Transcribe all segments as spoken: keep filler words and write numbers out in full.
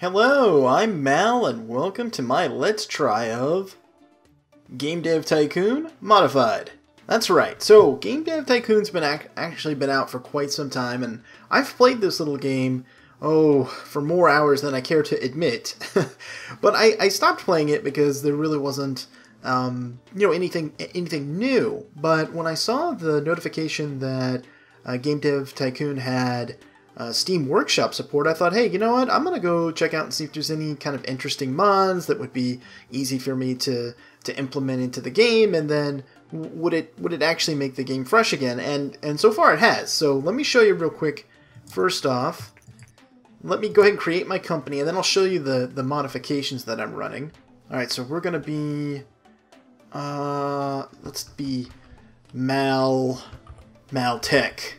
Hello, I'm Mal, and welcome to my Let's Try of Game Dev Tycoon Modified. That's right, so Game Dev Tycoon's been ac actually been out for quite some time, and I've played this little game, oh, for more hours than I care to admit. But I, I stopped playing it because there really wasn't, um, you know, anything anything new. But when I saw the notification that uh, Game Dev Tycoon had Uh, Steam Workshop support, I thought, hey, you know what, I'm going to go check out and see if there's any kind of interesting mods that would be easy for me to, to implement into the game, and then would it would it actually make the game fresh again? And, and so far it has. So let me show you real quick. First off, let me go ahead and create my company, and then I'll show you the, the modifications that I'm running. Alright, so we're going to be, uh, let's be Mal, Maltech.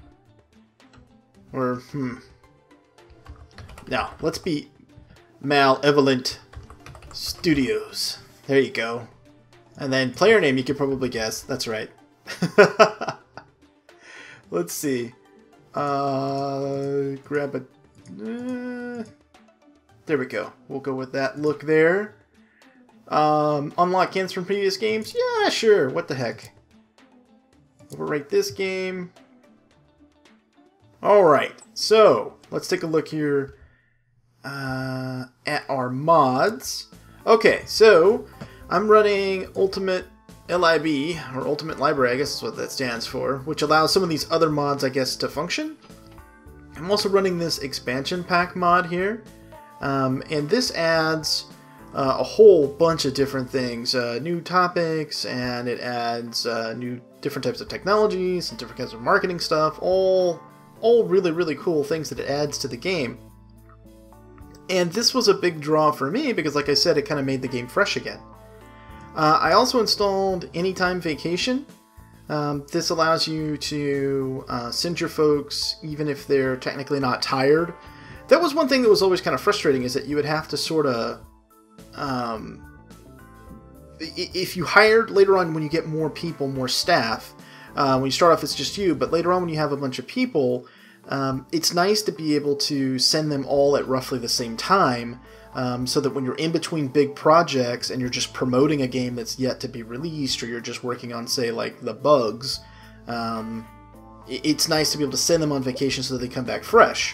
Or, hmm. Now, let's be Malevolent Studios. There you go. And then player name, you could probably guess. That's right. Let's see. Uh, grab a... Uh, there we go. We'll go with that look there. Um, unlock skins from previous games? Yeah, sure. What the heck. Overwrite this game. Alright, so let's take a look here uh, at our mods. Okay, so I'm running Ultimate L I B, or Ultimate Library, I guess is what that stands for, which allows some of these other mods, I guess, to function. I'm also running this expansion pack mod here, um, and this adds uh, a whole bunch of different things, uh, new topics, and it adds uh, new different types of technologies and different kinds of marketing stuff, all all really, really cool things that it adds to the game. And this was a big draw for me because, like I said, it kind of made the game fresh again. Uh, I also installed Anytime Vacation. Um, this allows you to uh, send your folks even if they're technically not tired. That was one thing that was always kind of frustrating, is that you would have to sort of... Um, if you hired later on, when you get more people, more staff, Uh, when you start off, it's just you, but later on when you have a bunch of people, um, it's nice to be able to send them all at roughly the same time, um, so that when you're in between big projects and you're just promoting a game that's yet to be released, or you're just working on, say, like the bugs, um, it's nice to be able to send them on vacation so that they come back fresh.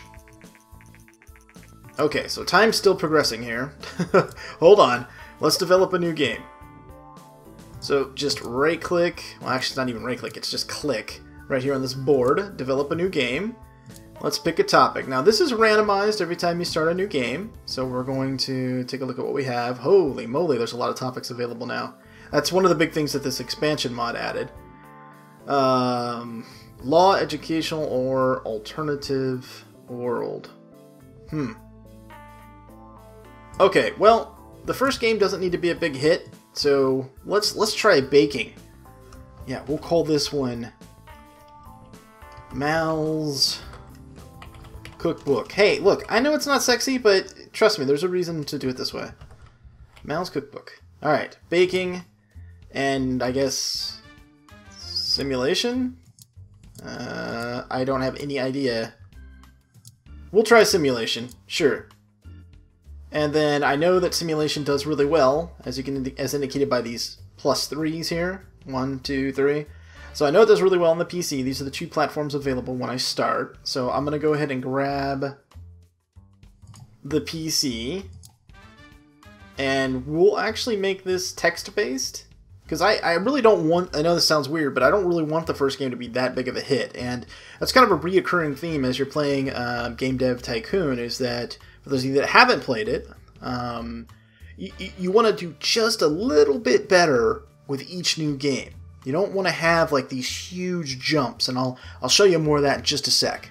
Okay, so time's still progressing here. Hold on. Let's develop a new game. So just right-click, well actually it's not even right-click, it's just click right here on this board, develop a new game. Let's pick a topic. Now this is randomized every time you start a new game, so we're going to take a look at what we have. Holy moly, there's a lot of topics available now. That's one of the big things that this expansion mod added. Um, law, educational, or alternative world. Hmm. Okay, well, the first game doesn't need to be a big hit. So let's let's try baking. Yeah, we'll call this one Mal's Cookbook. Hey, look, I know it's not sexy, but trust me, there's a reason to do it this way. Mal's Cookbook. Alright, baking, and I guess simulation? Uh, I don't have any idea. We'll try simulation, sure. And then I know that simulation does really well, as you can, as indicated by these plus threes here. One, two, three. So I know it does really well on the P C. These are the two platforms available when I start. So I'm going to go ahead and grab the P C. And we'll actually make this text-based. Because I, I really don't want, I know this sounds weird, but I don't really want the first game to be that big of a hit. And that's kind of a reoccurring theme as you're playing uh, Game Dev Tycoon, is that for those of you that haven't played it, um, you, you want to do just a little bit better with each new game. You don't want to have like these huge jumps, and I'll I'll show you more of that in just a sec.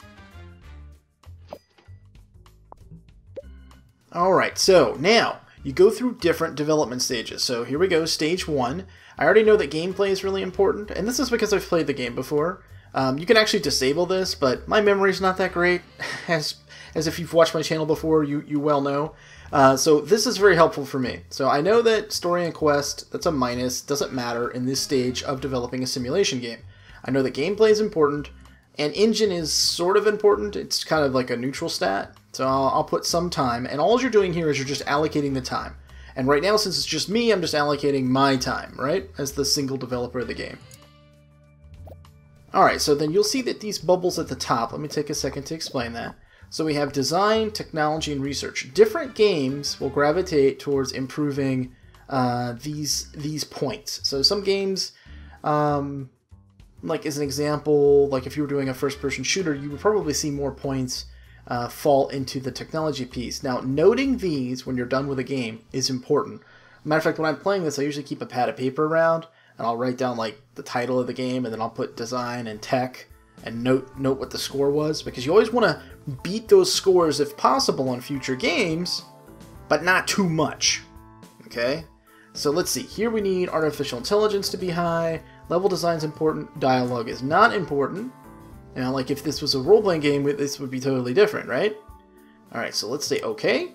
Alright, so now you go through different development stages. So here we go, stage one. I already know that gameplay is really important, and this is because I've played the game before. Um, you can actually disable this, but my memory's not that great, as as if you've watched my channel before, you, you well know. Uh, so this is very helpful for me. So I know that story and quest, that's a minus, doesn't matter in this stage of developing a simulation game. I know that gameplay is important, and engine is sort of important. It's kind of like a neutral stat. So I'll, I'll put some time, and all you're doing here is you're just allocating the time. And right now, since it's just me, I'm just allocating my time, right? As the single developer of the game. Alright, so then you'll see that these bubbles at the top, let me take a second to explain that. So we have design, technology, and research. Different games will gravitate towards improving uh, these these points. So some games, um, like as an example, like if you were doing a first-person shooter, you would probably see more points uh, fall into the technology piece. Now, noting these when you're done with a game is important. Matter of fact, when I'm playing this, I usually keep a pad of paper around, and I'll write down like the title of the game, and then I'll put design and tech, and note note what the score was, because you always want to beat those scores if possible on future games, but not too much. Okay? So let's see. Here we need artificial intelligence to be high, level design is important, dialogue is not important. Now, like if this was a role-playing game, this would be totally different, right? Alright, so let's say okay.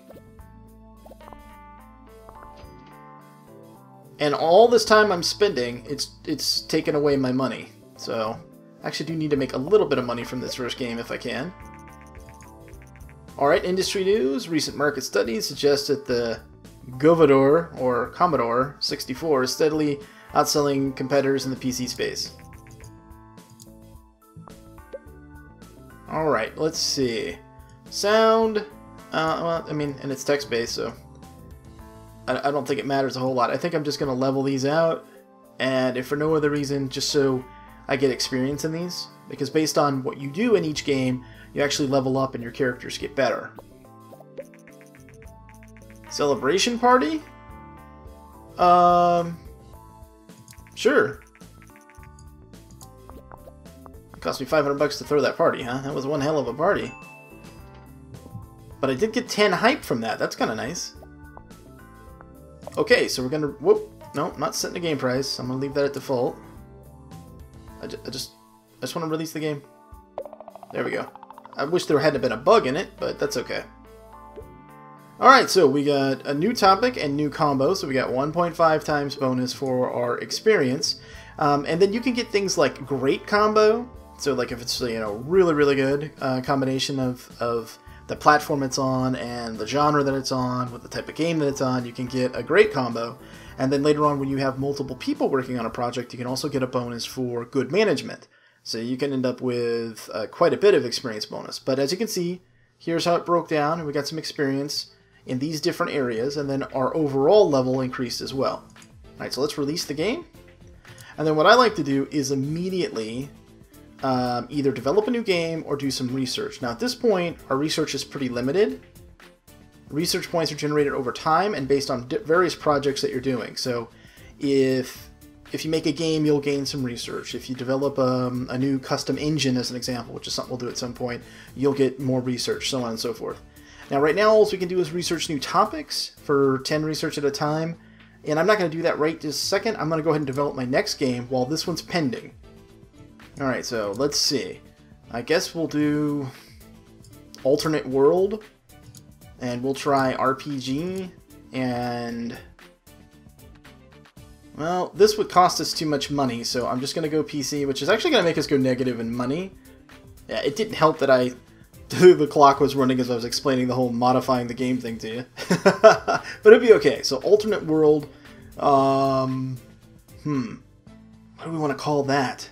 And all this time I'm spending, it's it's taken away my money. So I actually do need to make a little bit of money from this first game if I can. Alright, industry news. Recent market studies suggest that the Govador, or Commodore sixty-four, is steadily outselling competitors in the P C space. Alright, let's see. Sound. Uh, well, I mean, and it's text-based, so I, I don't think it matters a whole lot. I think I'm just going to level these out, and if for no other reason, just so I get experience in these, because based on what you do in each game, you actually level up and your characters get better. Celebration party? Um, sure. It cost me five hundred bucks to throw that party, huh? That was one hell of a party. But I did get ten hype from that. That's kind of nice. Okay, so we're gonna... Whoop. No, not setting the game price. I'm gonna leave that at default. I just, I just, I just want to release the game. There we go. I wish there hadn't been a bug in it, but that's okay. Alright, so we got a new topic and new combo. So we got one point five times bonus for our experience. Um, and then you can get things like great combo. So like if it's, you know, really, really good uh, combination of, of the platform it's on and the genre that it's on with the type of game that it's on, you can get a great combo. And then later on, when you have multiple people working on a project, you can also get a bonus for good management. So you can end up with uh, quite a bit of experience bonus. But as you can see, here's how it broke down, and we got some experience in these different areas, and then our overall level increased as well. Alright, so let's release the game. And then what I like to do is immediately um, either develop a new game or do some research. Now at this point, our research is pretty limited. Research points are generated over time and based on various projects that you're doing. So if if you make a game, you'll gain some research. If you develop um, a new custom engine, as an example, which is something we'll do at some point, you'll get more research, so on and so forth. Now right now, all we can do is research new topics for ten research at a time. And I'm not going to do that right this second. I'm going to go ahead and develop my next game while this one's pending. Alright, so let's see. I guess we'll do alternate world. And we'll try R P G, and, well, this would cost us too much money, so I'm just going to go P C, which is actually going to make us go negative in money. Yeah, it didn't help that I, the clock was running as I was explaining the whole modifying the game thing to you. But it'd be okay. So alternate world, um, hmm, what do we want to call that?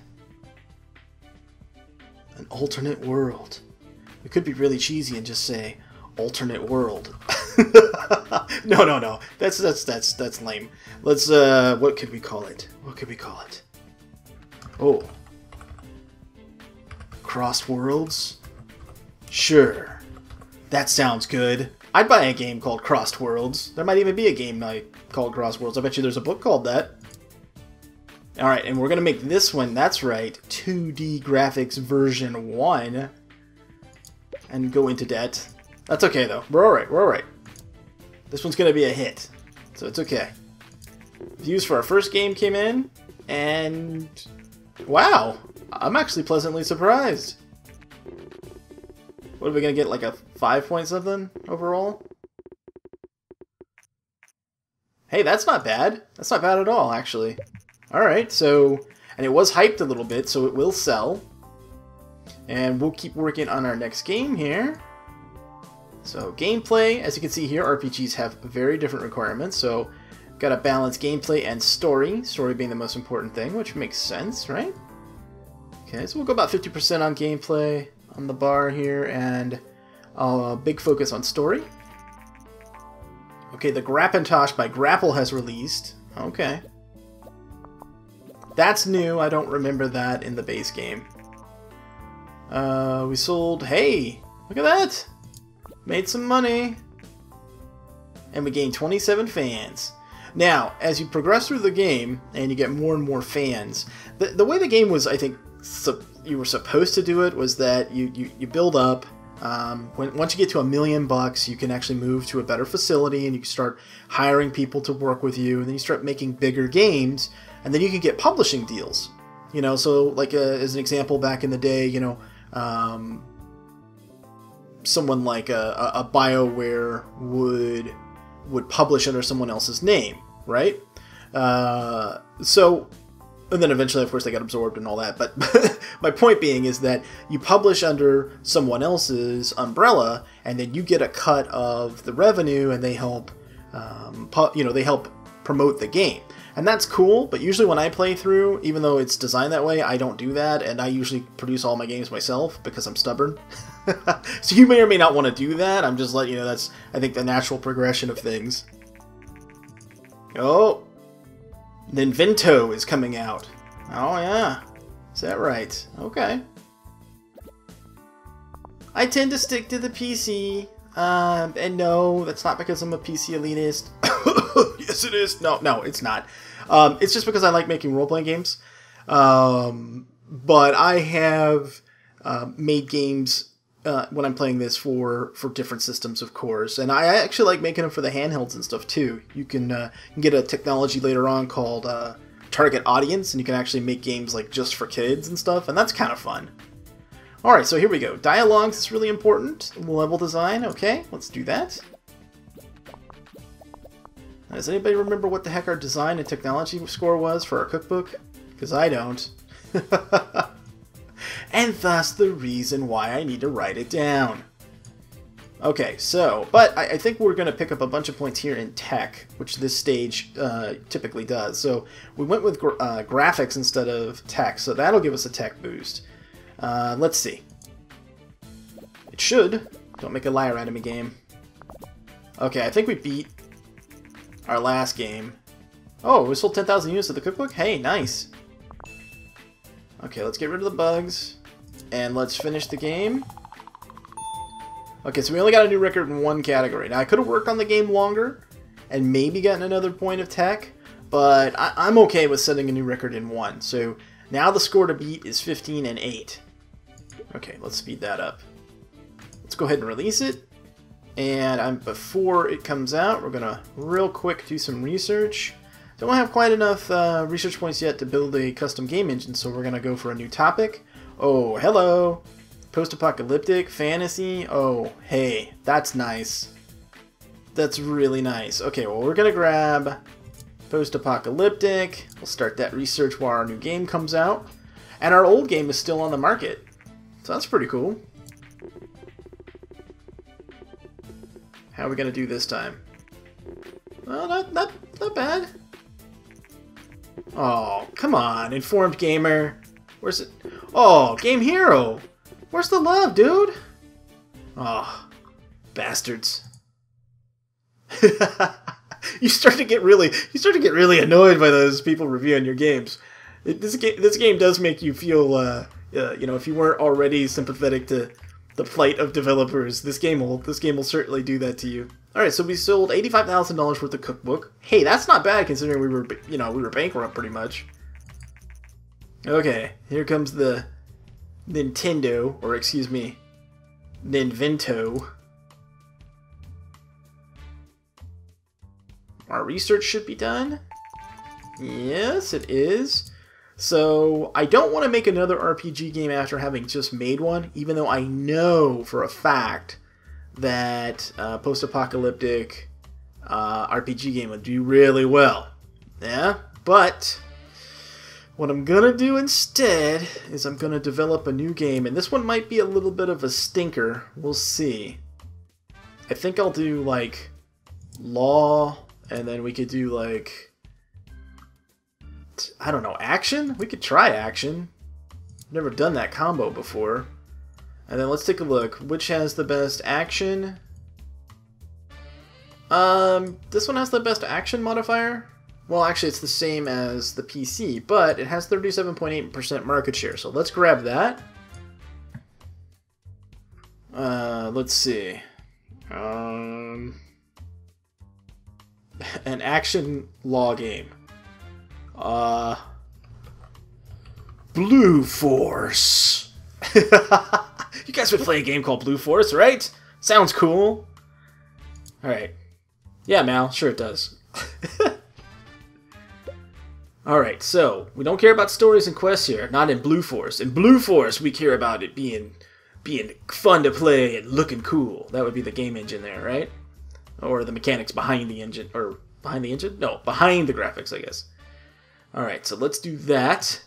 An alternate world. We could be really cheesy and just say alternate world. no, no, no. That's that's that's that's lame. Let's uh what could we call it? What could we call it? Oh. Crossed Worlds? Sure. That sounds good. I'd buy a game called Crossed Worlds. There might even be a game like called Crossed Worlds. I bet you there's a book called that. Alright, and we're gonna make this one, that's right, two D graphics version one. And go into debt. That's okay, though. We're alright, we're alright. This one's gonna be a hit, so it's okay. Views for our first game came in, and wow, I'm actually pleasantly surprised. What are we gonna get, like a five point something overall? Hey, that's not bad. That's not bad at all, actually. Alright, so, and it was hyped a little bit, so it will sell. And we'll keep working on our next game here. So gameplay, as you can see here, R P Gs have very different requirements. So got to balance gameplay and story, story being the most important thing, which makes sense, right? Okay, so we'll go about fifty percent on gameplay on the bar here, and a uh, big focus on story. Okay, the Grappintosh by Grapple has released. Okay. That's new. I don't remember that in the base game. Uh, we sold... Hey! Look at that! Made some money. And we gained twenty-seven fans. Now, as you progress through the game, and you get more and more fans, the, the way the game was, I think, su you were supposed to do it was that you, you, you build up. Um, when, once you get to a million bucks, you can actually move to a better facility, and you can start hiring people to work with you, and then you start making bigger games, and then you can get publishing deals. You know, so like uh, as an example, back in the day, you know, um, someone like a, a BioWare would would publish under someone else's name, right? Uh, so, and then eventually, of course, they got absorbed and all that. But my point being is that you publish under someone else's umbrella, and then you get a cut of the revenue, and they help, um, you know, they help promote the game. And that's cool, but usually when I play through, even though it's designed that way, I don't do that, and I usually produce all my games myself because I'm stubborn. So you may or may not want to do that. I'm just letting you know that's, I think, the natural progression of things. Oh, Ninvento is coming out. Oh yeah, is that right? Okay. I tend to stick to the P C, um, and no, that's not because I'm a P C elitist. Yes, it is. No, no, it's not. Um, it's just because I like making role-playing games. Um, but I have uh, made games uh, when I'm playing this for, for different systems, of course. And I actually like making them for the handhelds and stuff, too. You can, uh, you can get a technology later on called uh, Target Audience, and you can actually make games like just for kids and stuff, and that's kind of fun. Alright, so here we go. Dialogues is really important. Level design, okay, let's do that. Does anybody remember what the heck our design and technology score was for our cookbook? Because I don't. And thus the reason why I need to write it down. Okay, so, but I, I think we're going to pick up a bunch of points here in tech, which this stage uh, typically does. So we went with gra uh, graphics instead of tech, so that'll give us a tech boost. Uh, let's see. It should. Don't make a liar out of me, game. Okay, I think we beat our last game. Oh, we sold ten thousand units of the cookbook? Hey, nice. Okay, let's get rid of the bugs. And let's finish the game. Okay, so we only got a new record in one category. Now, I could have worked on the game longer and maybe gotten another point of tech, but I I'm okay with setting a new record in one. So now the score to beat is fifteen and eight. Okay, let's speed that up. Let's go ahead and release it. And I'm, before it comes out, we're going to real quick do some research. Don't have quite enough uh, research points yet to build a custom game engine, so we're going to go for a new topic. Oh, hello! Post-apocalyptic, fantasy. Oh, hey, that's nice. That's really nice. Okay, well, we're going to grab post-apocalyptic. We'll start that research while our new game comes out. And our old game is still on the market. So that's pretty cool. How are we going to do this time? Well, not, not, not bad. Oh, come on, Informed Gamer. Where's it? Oh, Game Hero. Where's the love, dude? Oh, bastards. You start to get really, you start to get really annoyed by those people reviewing your games. It, this game, this game does make you feel, uh, uh, you know, if you weren't already sympathetic to the plight of developers, this game will, this game will certainly do that to you. All right, so we sold eighty-five thousand dollars worth of cookbook. Hey, that's not bad considering we were, you know, we were bankrupt pretty much. Okay, here comes the Nintendo, or excuse me, Ninvento. Our research should be done. Yes, it is. So, I don't want to make another R P G game after having just made one, even though I know for a fact that uh, post-apocalyptic uh, R P G game would do really well. Yeah, but what I'm going to do instead is I'm going to develop a new game, and this one might be a little bit of a stinker. We'll see. I think I'll do, like, law, and then we could do, like, I don't know, action? We could try action. Never done that combo before. And then let's take a look. Which has the best action? Um, this one has the best action modifier. Well, actually, it's the same as the P C, but it has thirty-seven point eight percent market share. So let's grab that. Uh, let's see. Um, an action law game. Uh, Blue Force. You guys would play a game called Blue Force, right? Sounds cool. Alright. Yeah, Mal, sure it does. Alright, so, we don't care about stories and quests here. Not in Blue Force. In Blue Force, we care about it being being fun to play and looking cool. That would be the game engine there, right? Or the mechanics behind the engine. Or, behind the engine? No, behind the graphics, I guess. Alright, so let's do that.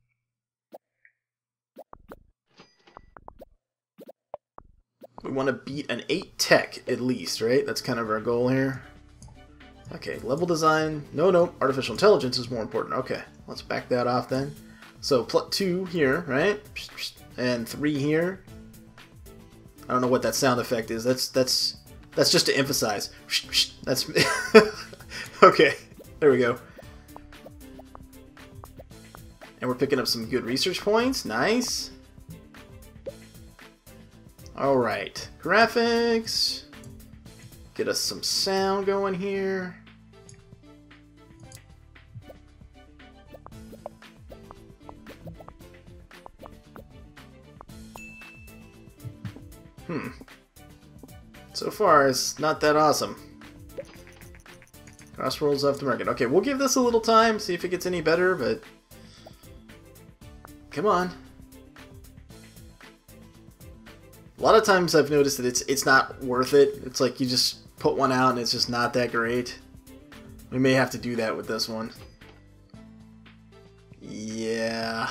We want to beat an eight tech, at least, right? That's kind of our goal here. Okay, level design. No, no, artificial intelligence is more important. Okay, let's back that off then. So, plus two here, right? And three here. I don't know what that sound effect is. That's that's that's just to emphasize. That's okay. There we go. And we're picking up some good research points. Nice. Alright, graphics. Get us some sound going here. Hmm. So far, it's not that awesome. Crossroads off the market. Okay, we'll give this a little time, see if it gets any better, but... Come on. A lot of times I've noticed that it's it's not worth it. It's like you just put one out and it's just not that great. We may have to do that with this one. Yeah.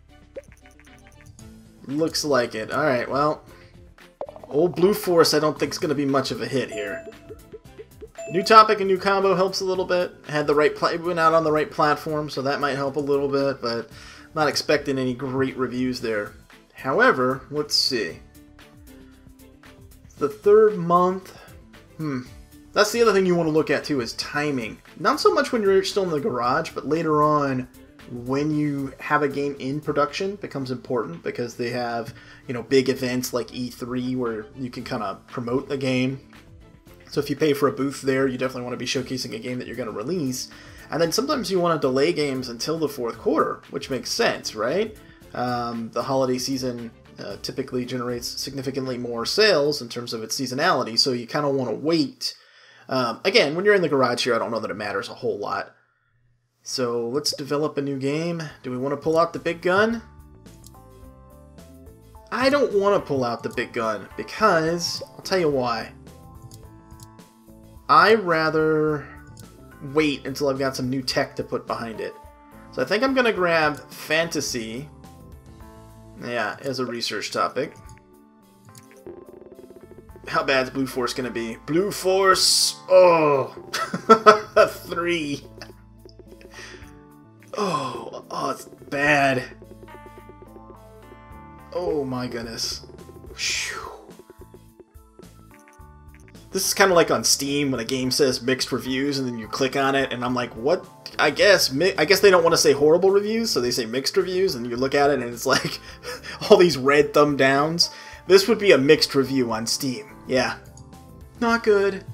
Looks like it. Alright, well. Old Blue Force I don't think is going to be much of a hit here. New topic and new combo helps a little bit. Had the right pla- went out on the right platform, so that might help a little bit, but not expecting any great reviews there. However, let's see. The third month, hmm, that's the other thing you want to look at too is timing. Not so much when you're still in the garage, but later on when you have a game in production becomes important because they have, you know, big events like E three where you can kind of promote the game. So if you pay for a booth there, you definitely want to be showcasing a game that you're going to release. And then sometimes you want to delay games until the fourth quarter, which makes sense, right? Um, the holiday season Uh, typically generates significantly more sales in terms of its seasonality, so you kind of want to wait. Um, again, when you're in the garage here, I don't know that it matters a whole lot. So let's develop a new game. Do we want to pull out the big gun? I don't want to pull out the big gun because, I'll tell you why. I'd rather wait until I've got some new tech to put behind it. So I think I'm going to grab fantasy. Yeah, as a research topic. How bad is Blue Force going to be? Blue Force! Oh! Three! Oh, oh, it's bad. Oh my goodness. Whew. This is kind of like on Steam when a game says mixed reviews and then you click on it and I'm like, what? I guess I guess they don't want to say horrible reviews, so they say mixed reviews, and you look at it and it's like all these red thumb downs. This would be a mixed review on Steam. Yeah. Not good.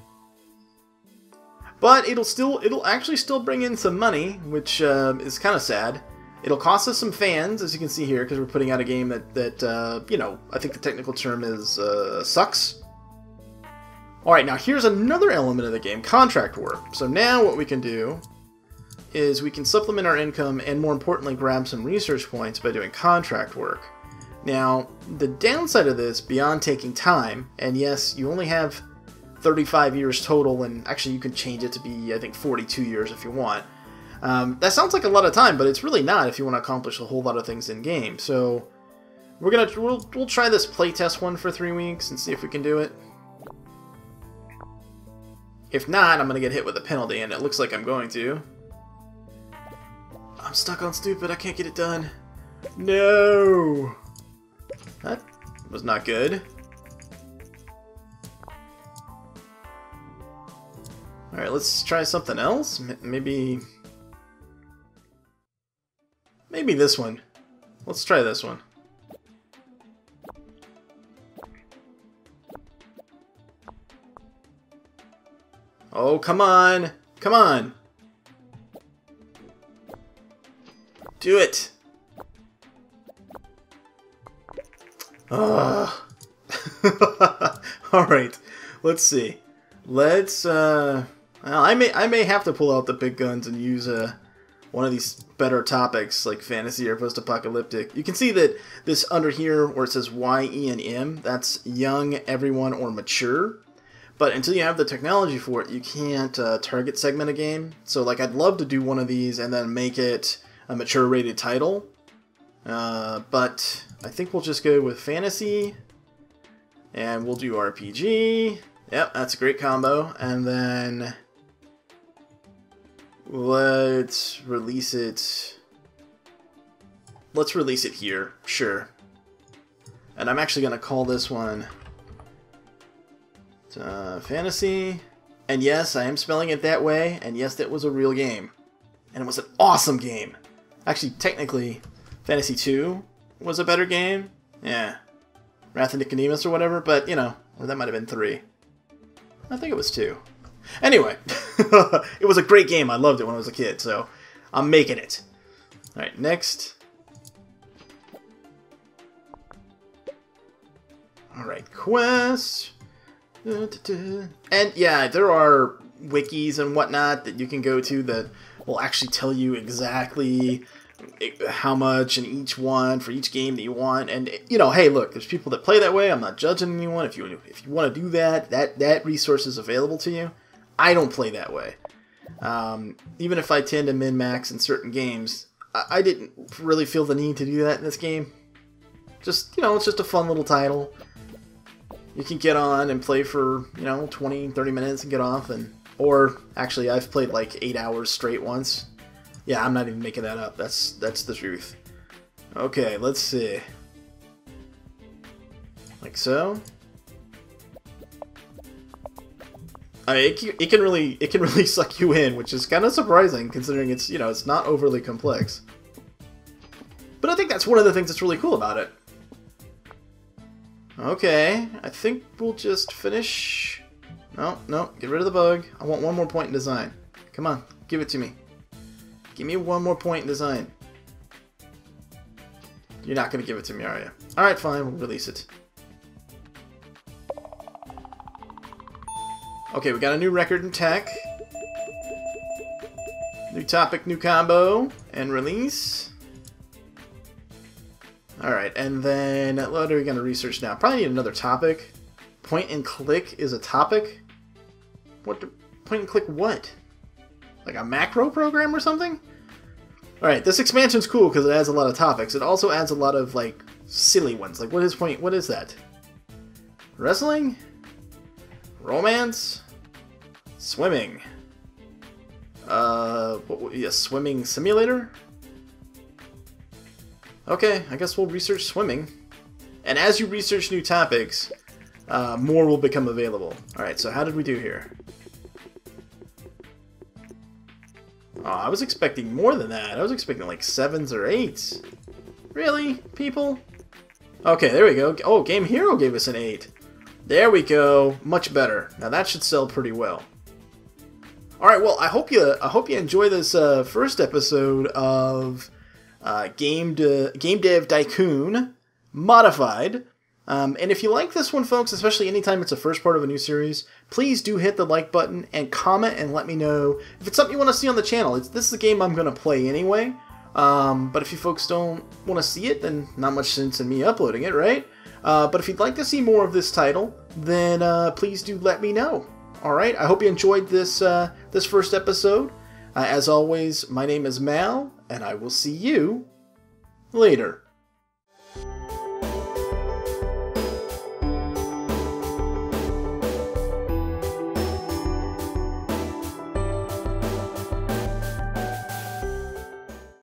But it'll still it'll actually still bring in some money, which uh, is kind of sad. It'll cost us some fans, as you can see here, because we're putting out a game that, that uh, you know, I think the technical term is uh, sucks. Alright, now here's another element of the game, contract work. So now what we can do is we can supplement our income and, more importantly, grab some research points by doing contract work. Now, the downside of this, beyond taking time, and yes, you only have thirty-five years total, and actually you can change it to be, I think, forty-two years if you want. Um, that sounds like a lot of time, but it's really not if you want to accomplish a whole lot of things in game. So we're gonna we'll, we'll try this playtest one for three weeks and see if we can do it. If not, I'm going to get hit with a penalty, and it looks like I'm going to. I'm stuck on stupid. I can't get it done. No! That was not good. Alright, let's try something else. M maybe... Maybe this one. Let's try this one. Oh, come on! Come on! Do it! Ugh. Alright, let's see. Let's, uh... Well, I may I may have to pull out the big guns and use uh, one of these better topics like fantasy or post-apocalyptic. You can see that this under here where it says Y, E, and M, that's young, everyone, or mature. But until you have the technology for it, you can't uh, target segment a game. So like I'd love to do one of these and then make it a mature rated title. Uh, but I think we'll just go with fantasy. And we'll do R P G. Yep, that's a great combo. And then... Let's release it. Let's release it here. Sure. And I'm actually going to call this one uh, Fantasy. And yes, I am spelling it that way. And yes, that was a real game. And it was an awesome game. Actually, technically, Fantasy two was a better game. Yeah. Wrath of Nicodemus or whatever. But, you know, or that might have been three. I think it was two. Anyway, it was a great game. I loved it when I was a kid, so I'm making it. Alright, next. Alright, quest. And yeah, there are wikis and whatnot that you can go to that will actually tell you exactly how much in each one for each game that you want. And, you know, hey, look, there's people that play that way. I'm not judging anyone. If you, if you want to do that, that, that resource is available to you. I don't play that way. Um, even if I tend to min-max in certain games, I, I didn't really feel the need to do that in this game. Just, you know, it's just a fun little title. You can get on and play for, you know, twenty, thirty minutes and get off. and Or, actually, I've played like eight hours straight once. Yeah, I'm not even making that up. That's, that's the truth. Okay, let's see. Like so. I mean, it, it can really it can really suck you in, which is kind of surprising considering it's, you know, it's not overly complex. But I think that's one of the things that's really cool about it. Okay, I think we'll just finish. No, no, get rid of the bug. I want one more point in design. Come on, give it to me. Give me one more point in design. You're not going to give it to me, are you? Alright, fine, we'll release it. Okay, we got a new record in tech. New topic, new combo, and release. Alright, and then what are we going to research now? Probably need another topic. Point and click is a topic? What? Do, point and click what? Like a macro program or something? Alright, this expansion's cool because it adds a lot of topics. It also adds a lot of, like, silly ones. Like, what is point? What is that? Wrestling? Romance? Swimming? Uh, what, yeah, swimming simulator? Okay, I guess we'll research swimming. And as you research new topics, uh, more will become available. Alright, so how did we do here? Oh, I was expecting more than that. I was expecting like sevens or eights. Really, people? Okay, there we go. Oh, Game Hero gave us an eight. There we go. Much better. Now that should sell pretty well. All right. Well, I hope you I hope you enjoy this uh, first episode of uh, Game De Game Dev Tycoon Modified. Um, and if you like this one, folks, especially anytime it's the first part of a new series, please do hit the like button and comment and let me know if it's something you want to see on the channel. It's, this is a game I'm going to play anyway. Um, but if you folks don't want to see it, then not much sense in me uploading it, right? Uh, but if you'd like to see more of this title, then uh, please do let me know. All right, I hope you enjoyed this, uh, this first episode. Uh, as always, my name is Mal, and I will see you later.